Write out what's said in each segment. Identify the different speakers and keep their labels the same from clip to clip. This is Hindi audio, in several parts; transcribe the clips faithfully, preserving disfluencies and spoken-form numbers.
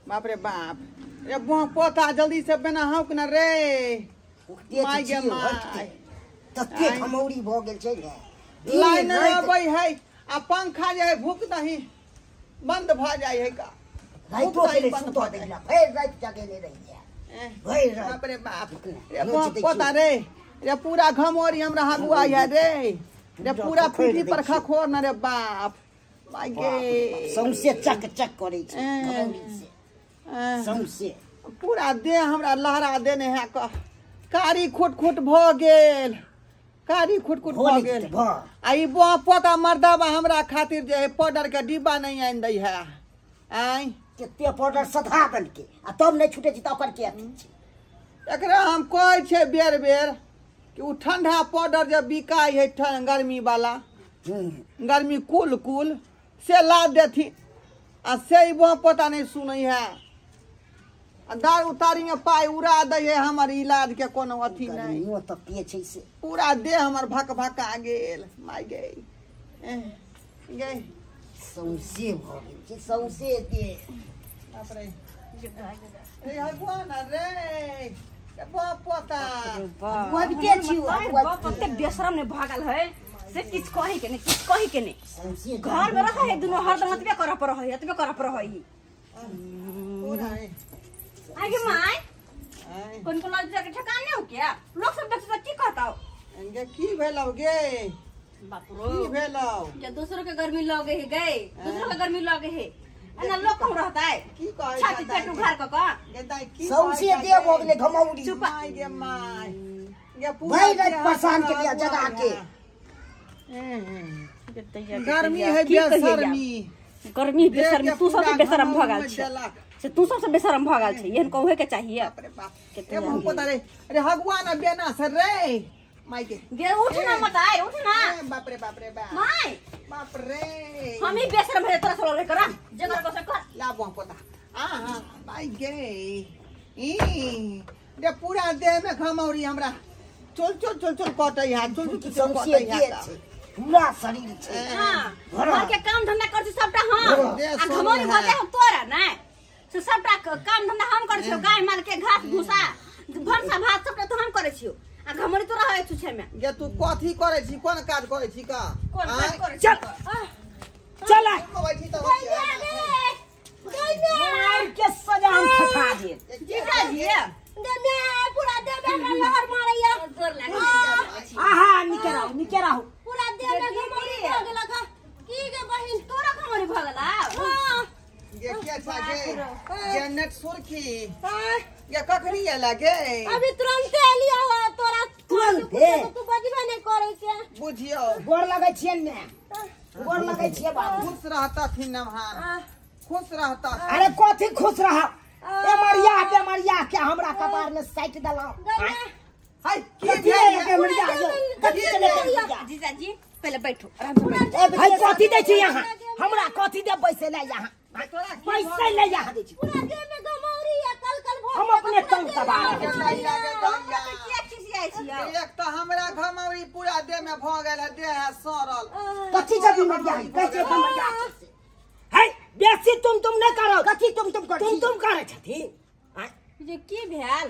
Speaker 1: बाप रे बाप रे बुआ पोता जल्दी से बना हक न रे माय गे माय
Speaker 2: तते खमौरी भ गेल छै ने
Speaker 1: लाइन अबै है आ पंखा जे है भूक दही बंद भ जाय है का
Speaker 2: राइतो के सुतो देला फेर रात जागे ले रही है भई
Speaker 1: बाप रे बाप रे बुआ पोता रे रे पूरा घमौरी हमरा हगुआ है रे रे पूरा पीठी पर खखोर न रे बाप माय गे
Speaker 2: सौंसे चक चक करे छै खमौरी से सौंसे
Speaker 1: पूरा देह हमरा लहरा देने है कारी खुट खुट भ गेल कारी खुट खुट भ गेल आ ई बुआ पोता मर्दाबा हमरा खातिर जे है पाउडर के डिब्बा नहीं आन दै है आई
Speaker 2: केते पाउडर सधा बन के आ तब नहीं छूटे त ओकर के
Speaker 1: एकरा हम कहै छै बेर बेर कि उ ठंडा पाउडर जे बिकाय है गर्मी वाला गर्मी कुल कुल से ला देथी आ से बुआ पोता नहीं सुनै है दार उतारी में पाई उड़ा दे है हमर इलाज के कोनो अथी नहीं
Speaker 2: वो त पिए छै से
Speaker 1: पूरा देह हमर भक भका गेल माय गे गे
Speaker 2: सौंसे भ गेल छै सौंसे दे
Speaker 1: बाप रे रे भगवान रे ए बाप पोता
Speaker 2: वो भी के छी
Speaker 3: बाप पत्ते बेशरम ने भागल है से किछ कहि के ने किछ कहि के ने
Speaker 2: सौंसे
Speaker 3: घर में रह है दुनो हरदम अतबे कर पर है अतबे कर पर है
Speaker 1: पूरा
Speaker 3: आगे माय कोन कोन लज्जा के ठिकाने हो क्या लोग सब देख के की कहता हो
Speaker 1: गे की भेलौ गे
Speaker 3: बाप रो
Speaker 1: की भेलौ
Speaker 3: जे दूसरों के गर्मी लगे है गए दूसरों के गर्मी लगे है एना लोग कम रहता है
Speaker 1: की कहै
Speaker 3: छाती पेट उघार क का
Speaker 1: गे दाई की
Speaker 2: सौंसे दे भ गेले घमौरी
Speaker 1: माय गे माय गे पूरा
Speaker 2: भाई रात परेशान के लिया जगा के
Speaker 1: गर्मी है बेशर्मी
Speaker 3: गर्मी बेशर्मी तू सब बेशरम भगाल छ से तू सबसे बेशरम भगाल छै एहन कहै के चाहिए
Speaker 1: बाप रे बाप केते हम पता रे अरे भगवान बेना सर रे माय के
Speaker 3: गे उठ ना मत आए उठ ना
Speaker 1: बाप रे बाप रे बाप
Speaker 3: माय
Speaker 1: बाप रे
Speaker 3: हम ही बेशरम है तोरा सब रे करा जगर को से कर
Speaker 1: ला बुआ पोता आ हां माय गे ई रे पूरा देह में खमौरी हमरा चल चल चल चल कटै हाथ चल चल
Speaker 2: सौंसे दे छै पूरा शरीर छै
Speaker 3: हां घर के काम धंधा कर छी सबटा हां आ घमौरी भगे हम तोरा नै से सबटा काम धंधा हम करै छियो गाय माल के घास भूसा भरसा भात सबटा तो हम करै छियो आ घमौरी तो रहै छुछे में
Speaker 1: गे तू कथी करै छी कोन काज करै छी का
Speaker 3: कोन काज करै
Speaker 2: चल चल आ
Speaker 1: बैठी त
Speaker 3: गई ने
Speaker 2: मार के सजा हम ठठा दे
Speaker 3: जीजा जी दे ने पूरा दे दे लहर मारैया जोर लागे
Speaker 2: आहा निकराओ निकराओ
Speaker 3: पूरा दे दे घमौरी भगला का की गे बहिन तोरा घमौरी भगला हां
Speaker 1: ये क्या था गे ये नेट सुरखी ये ककरी है लागे
Speaker 3: अभी तुरंत लिया हुआ तोरा
Speaker 2: तुरंत
Speaker 3: तू बजबे नहीं करे के
Speaker 1: बुझियो
Speaker 2: गोर लगै छियन ने गोर लगै छियै बाबू
Speaker 1: खुश रहता थी नमहार खुश रहता
Speaker 2: अरे कथी खुश रह ए मरिया बे मरिया के हमरा कपार में साइट दला
Speaker 1: हाय
Speaker 2: कथी है के मरिया कथी चले
Speaker 3: जीजा जी पहले बैठो आराम से
Speaker 2: हाय कथी दै छी यहां हमरा कथी दे पैसे ले यहां पैसे ले यहां दै छी
Speaker 3: पूरा देह में गमौरी है कल कल भोग
Speaker 2: हम अपने तंग दबा रहे
Speaker 1: लागे गंगा
Speaker 3: क्या चीज आई छी
Speaker 1: एक तो हमरा घमौरी पूरा देह में भ गेल है देह है सड़ल
Speaker 2: कथी जदी मरिया कैसे तुम मरिया है बेसी तुम तुम नहीं करो कथी तुम तुम कर तुम तुम करे छथि
Speaker 3: जे की भेल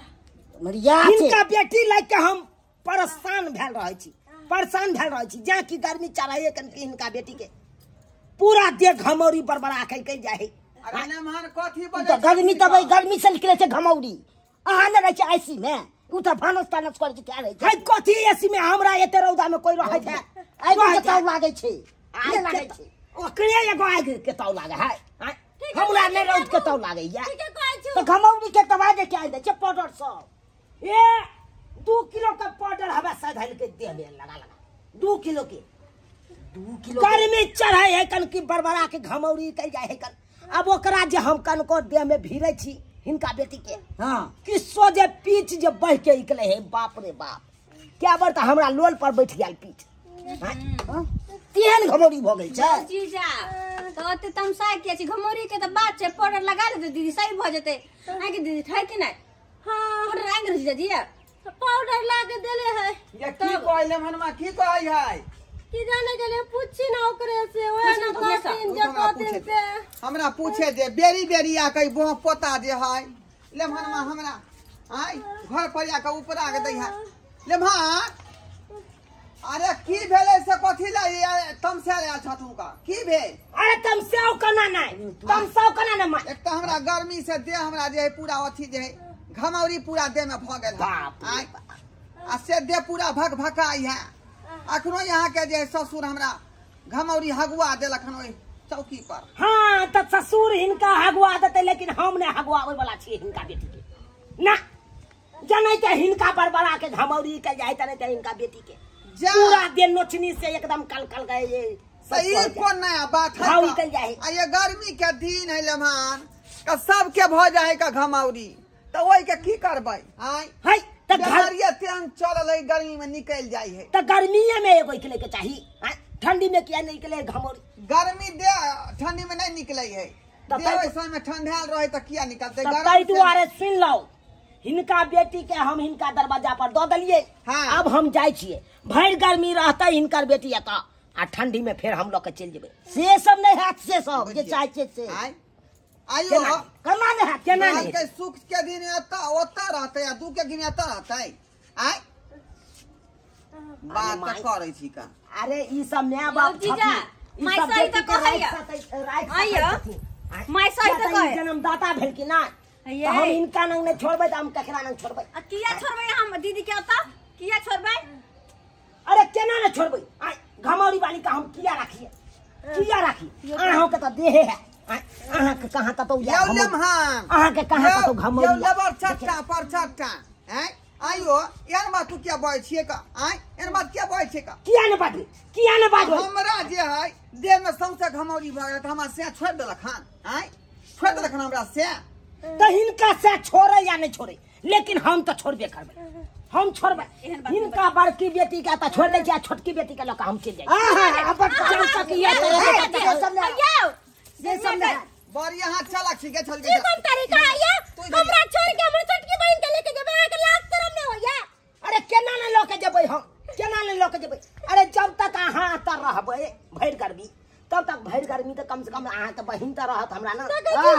Speaker 2: मरिया इनका बेटी लाग के हम परेशान भेल रहै छी परेशान भेल रहै छी जा की गर्मी चढ़ाइए कन इनका बेटी के पूरा देह घमौरी बरबरा के कह जाए
Speaker 1: अरे नमहार कथी
Speaker 2: तो
Speaker 1: बजे
Speaker 2: गर्मी तब गर्मी से निकले छै घमौरी अहाँ ने रहे छै आईसी में उ त भानस तानस करे छै क्या रहे छै कथी एसी में हमरा एते रौदा में कोई रहै छै आइ के ताव लागे छै आइ लागे छै ओकरे एगो आइ के ताव लागे है हमरा ने रौद के ताव लागे या
Speaker 3: ठीक है कहै छी
Speaker 2: तो घमौरी के दवा दे के आइ दे छै पाउडर सब ए दो किलो का पाउडर हवा साथ हल के देह में लगा लगा दो किलो के दो किलो गर्मी चढ़ाई है कन की बरबरा के घमौरी कह जाए है कन अब ओकरा जे हम कन को देह में भीरे छी हिनका बेटी के हां किसो जे पीछ जे बह के निकले है बाप रे बाप क्या बार त हमरा लोल पर बैठ गेल पीछ हां तेहन घमौरी भ गेल छै
Speaker 3: जीजा तो अते तमसा के छी घमौरी के त बात छै पाउडर लगा ले दीदी सही भ जते आ के दीदी छै कि नहीं हां पाउडर आंग जीजा जी पाउडर ला के देले है
Speaker 1: ये की कहले मनमा की कहै है
Speaker 4: कि जाने के लिए पूछी ना ओकरे से ओए ना कहतीन जे कहतीन से
Speaker 1: हमरा पूछे जे बेरी बेरी आ कई बो पोता जे है लेमहनमा हमरा आई घर पर आ के ऊपर आ के दै है लेमहा अरे की भेले से कथि ला तमसे रे छथु का की भेल
Speaker 2: अरे तमसाओ कना नहीं तमसाओ कना ना मां
Speaker 1: एक तो हमरा गर्मी से देह हमरा जे है पूरा अथी जे है घमौरी पूरा देह में भ गेल
Speaker 2: बाप
Speaker 1: आई आ से देह पूरा भक भकाई है अखनो यहाँ के जे ससुर हमरा घमौरी हगुआ देलक हन ओइ चौकी पर
Speaker 2: हां त ससुर हिनका हगुआ देते लेकिन हम ने हगुआ ओइ वाला छी हिनका बेटी के ना जनै के हिनका बरबरा के घमौरी के जाय तने त हिनका बेटी के पूरा दिन नोचनी से एकदम कल कल गए ये
Speaker 1: सही कोन नया बात है
Speaker 2: घाव निकल जाए
Speaker 1: आ ये गर्मी के दिन है लेमान का सब के भ जाए का घमौरी तो ओइ के की करबै हां
Speaker 2: है त घर
Speaker 1: ये तेन चलल है गर्मी में निकल जाई है
Speaker 2: त गर्मीए में एगो निकले के चाहिए ठंडी में किया निकले घमौरी
Speaker 1: गर्मी दे ठंडी में नहीं निकले है
Speaker 2: तब
Speaker 1: देह ओइ समय में ठंडाल रहे त किया निकलते
Speaker 2: गर्मी दुआरे सुन लो हिनका बेटी के हम हिनका दरवाजा पर दो दलिए
Speaker 1: हाँ।
Speaker 2: अब हम जाय छिए भर गर्मी रहता हिनकर बेटी एता आ ठंडी में फिर हम लोग के चल जेबे से सब नहीं हाथ से सब जे चाहे छे से
Speaker 1: आई आइयो
Speaker 2: करना नहीं हाथ केना नहीं
Speaker 1: के सुख के दिन एता ओता रहते या दुख के दिन एता रहते आई बात त करै छी का
Speaker 2: अरे ई सब नया बाप
Speaker 3: जीजा माय सही त कहैया आइयो माय सही त कहै
Speaker 2: जन्मदाता भेल कि ना तो हम इनका नंग नहीं छोड़बे त हम ककरा नंग छोड़बे
Speaker 3: किया छोड़बे हम दीदी के ओता किया छोड़बे
Speaker 2: अरे केना न छोड़बे आ घमौरी वाली का हम किया राखिए किया राखी अहाँ के त देह है अहाँ के कहां त तो
Speaker 1: यो लेमहान
Speaker 2: अहाँ के कहां त तो घमौरी
Speaker 1: यो लेबर छट्टा पर छट्टा हैं आइयो यार बात तू क्या बोल छिए का आई एन बात क्या बोल छिए का
Speaker 2: किया न बात किया न बात
Speaker 1: हमरा जे है देह में सौसे घमौरी भ गेल त हमरा से छोड़ देलक खान आई छोड़ देलक हमरा से
Speaker 2: तो हिनका से छोड़े या नहीं छोड़े लेकिन हम तो छोड़बे करबे हम छोड़बे हिनका बड़की बेटी का तो छोड़ दे या छोटकी बेटी का लोग हम चल जाए हां अब चल तक ये सब आयो ये सब
Speaker 1: बड़ यहां चलक छी के चल के
Speaker 4: कौन तरीका आया हमरा छोड़ के हमर छोटकी बहन के लेके जेबे के लाख तरम में होया
Speaker 2: अरे केना न लोके जेबे हम केना न लोके जेबे अरे जब तक अहां त रहबे भर गर्मी तब तक भर गर्मी तो कम से कम अहां त बहिन त रहत हमरा ना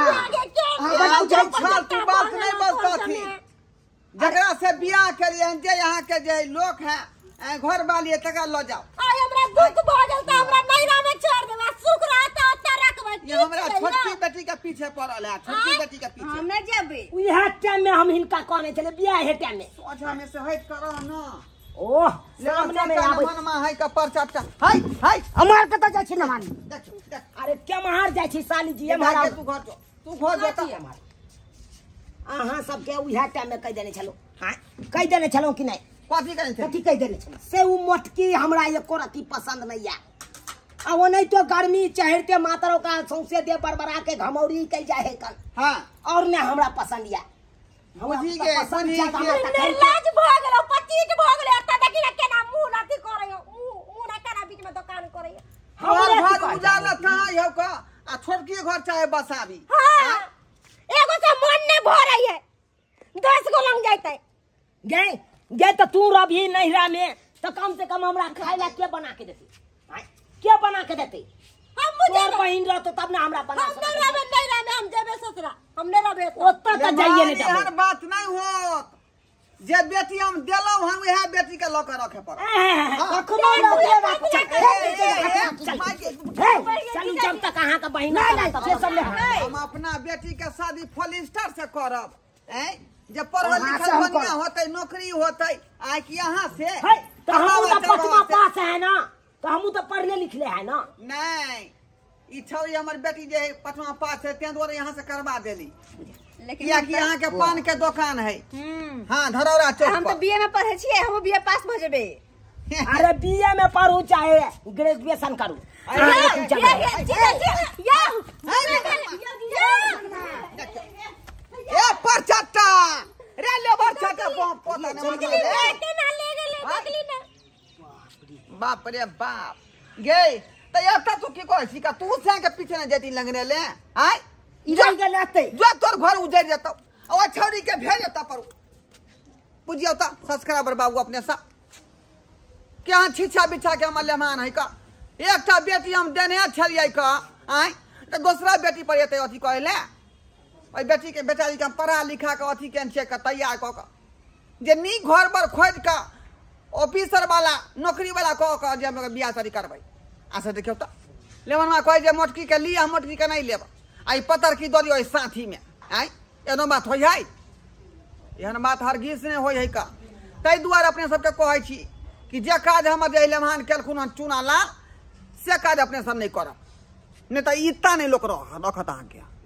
Speaker 1: तू बात नहीं बसता थी जकरा से बियाह करिए जे यहाँ के जे लोग है घर वाली तक लो जाओ
Speaker 4: आय हमरा दुख भ गेल त हमरा नैरा में छोड़ देबा सुख रहता त रखबे
Speaker 1: ये हमरा छोटकी बेटी के पीछे पड़ल है छोटकी बेटी के पीछे
Speaker 3: हम नहीं जेबे
Speaker 2: उहा टाइम में हम हिनका कहने चले बियाह हे टाइम में
Speaker 1: सोचा में से हट करो ना
Speaker 2: ओह सामने में आबै
Speaker 1: मनमा है का परचट्टा हाय हाय
Speaker 2: हमार कत जाय छी न मानी
Speaker 1: देख देख
Speaker 2: अरे क्या महार जाय छी साली जी हमारा
Speaker 1: तू घर जो तू घर जो
Speaker 2: हमार अहां सब के उहा टाइम में कह देने चलो हां कह देने चलो कि नहीं
Speaker 1: कथी कहै छै
Speaker 2: कथी कह देने चलो से उ मोटकी हमरा एको रति पसंद नहीं है आ वो नहीं तो गर्मी चढ़ते मातरों का सौंसे दे बरबरा के घमौरी कल जाए है कल
Speaker 1: हां
Speaker 2: और ने हमरा पसंद या
Speaker 1: बुझी के बुझी के
Speaker 4: लाज भ गेलो पचीस भ गेलो त देखि ना केना मुंह नथी करयो मुंह ना केना बीच में दुकान करयो
Speaker 1: हमर घर उजाला था यो का आ छोटकी घर चाहे बसाबी
Speaker 4: हां एगो से मन ने भरई है दस गो लंग जाते
Speaker 2: गए गए तो तू रभी नहिरा में तो कम से कम हमरा खाए ला के बना के देती हां क्या बना के देती
Speaker 4: हम मुझे
Speaker 2: बहिन रह तो तब ना हमरा बना
Speaker 4: हम नहीं रहे नहीं रहे हम जेबे ससुरा हम नहीं रहे
Speaker 2: ओत्ता त जाइए नहीं
Speaker 1: हर बात नहीं हो जे बेटी हम देलौ हम वह बेटी के ल के रखे पर
Speaker 2: अखनो लगे बात चल जब तक अहां का बहिन से सब ले
Speaker 1: हम अपना बेटी के शादी फॉलिस्टर से करब हैं जे पढ़ल लिखल बढ़िया होतै नौकरी होतै आ कि यहां से
Speaker 2: तो हम तो पचमा पास है ना तो हम तो पढ़ले लिखले है ना
Speaker 1: नहीं ई छौरी हमर बेटी जे पचमा पास है तें द्वारा यहां से करवा देली लेकिन या कि यहां के पान के दुकान है हां धरौरा चौक
Speaker 3: हम तो बीए में पढ़े छिए हम बीए पास भ जेबे
Speaker 2: अरे बीए में पढ़ू चाहे ग्रेजुएशन करू
Speaker 1: ए परचट्टा रे ले परचट्टा पोता ने मन ले
Speaker 4: केना ले गेले देखली ना
Speaker 1: बाप रे बाप गे त एता तू की कहै छी का तू से के पीछे न जेती लगने ले आय
Speaker 2: इधर के लेते
Speaker 1: जो तोर घर उजड़ जतो ओ छौरी के भेज जता पर बुझियो त सब्सक्राइबर बाबू अपने सा क्या छिछा बिछा के हमर लेमान है का एकटा बेटी हम देने छलिए का आय तो दूसरा बेटी पर एते अथी कहले ओई बेटी के बेटा के पढ़ा लिखा के अथी केन छे के तैयार क के जे नी घर पर खोज का ऑफिसर वाला नौकरी वाला क के जे हम बियाह शादी करबै आ से देखियो त लेवनमा कहे जे मोटकी के लिया मोटकी के नहीं लेब आई पतर की दो दियो साथी में आय एनो बात होय है एहन बात हरगिज ने होय है का तै दुआरे अपने सबके कहै छी कि जे काज हमर जे लेमान केलखुन चुना ला से काज अपने सब नहीं करब नहीं तो इतना नहीं लोग रह रखत अहाँ के